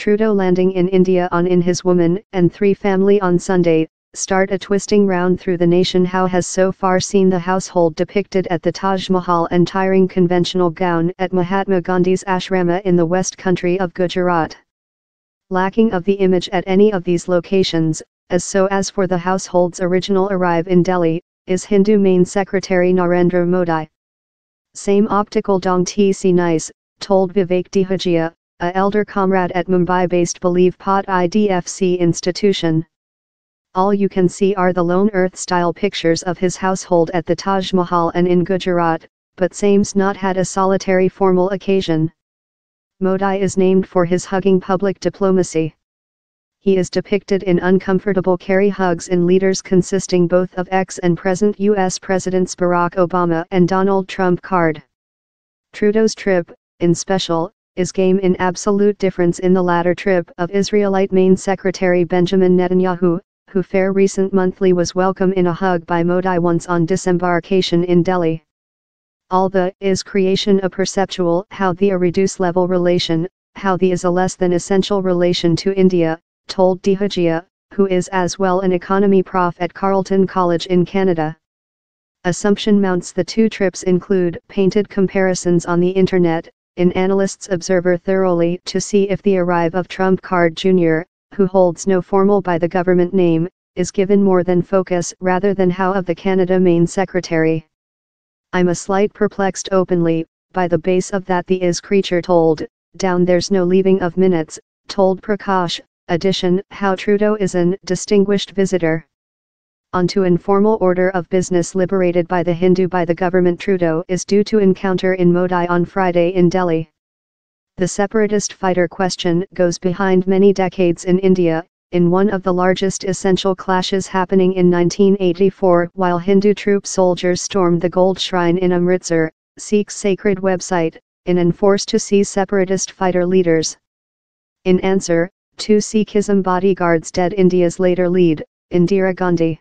Trudeau landing in India in his woman and 3 family on Sunday, start a twisting round through the nation. How has so far seen the household depicted at the Taj Mahal and tiring conventional gown at Mahatma Gandhi's ashrama in the west country of Gujarat. Lacking of the image at any of these locations, as for the household's original arrive in Delhi, is Hindu Main Secretary Narendra Modi. Same optical dong tc nice, told Vivek Dehajia, a elder comrade at Mumbai-based Believe Pot IDFC institution. All you can see are the lone earth-style pictures of his household at the Taj Mahal and in Gujarat, but same's not had a solitary formal occasion. Modi is named for his hugging public diplomacy. He is depicted in uncomfortable carry hugs in leaders consisting both of ex and present U.S. Presidents Barack Obama and Donald Trump card. Trudeau's trip, in special, is game in absolute difference in the latter trip of Israelite Main Secretary Benjamin Netanyahu, who fair recent monthly was welcome in a hug by Modi once on disembarkation in Delhi. All the is creation a perceptual how the a reduced level relation, how the is a less than essential relation to India, told Dehajia, who is as well an economy prof at Carleton College in Canada. Assumption mounts the 2 trips include painted comparisons on the internet, in analysts observer thoroughly to see if the arrive of Trump card Jr., who holds no formal by the government name, is given more than focus rather than how of the Canada Main Secretary. I'm a slight perplexed openly, by the base of that the is creature told, down there's no leaving of minutes, told Prakash, addition how Trudeau is an distinguished visitor. On to informal order of business liberated by the Hindu by the government. Trudeau is due to encounter in Modi on Friday in Delhi. The separatist fighter question goes behind many decades in India, in one of the largest essential clashes happening in 1984 while Hindu troop soldiers stormed the Gold Shrine in Amritsar, Sikh's sacred website, in enforced to seize separatist fighter leaders. In answer, 2 Sikhism bodyguards dead. India's later lead, Indira Gandhi.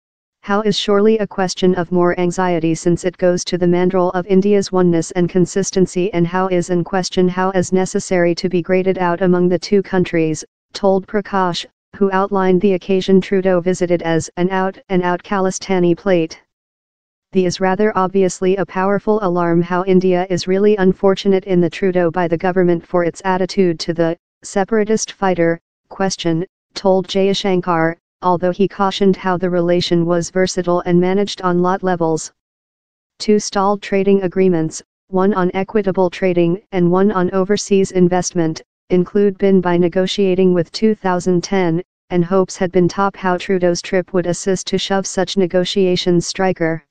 How is surely a question of more anxiety since it goes to the mandrel of India's oneness and consistency, and how is in question how as necessary to be graded out among the 2 countries, told Prakash, who outlined the occasion Trudeau visited as an out-and-out Khalistani plate. The is rather obviously a powerful alarm how India is really unfortunate in the Trudeau by the government for its attitude to the separatist fighter question, told Jayashankar, although he cautioned how the relation was versatile and managed on lot levels. 2 stalled trading agreements, one on equitable trading and one on overseas investment, include been by negotiating with 2010, and hopes had been top how Trudeau's trip would assist to shove such negotiations striker.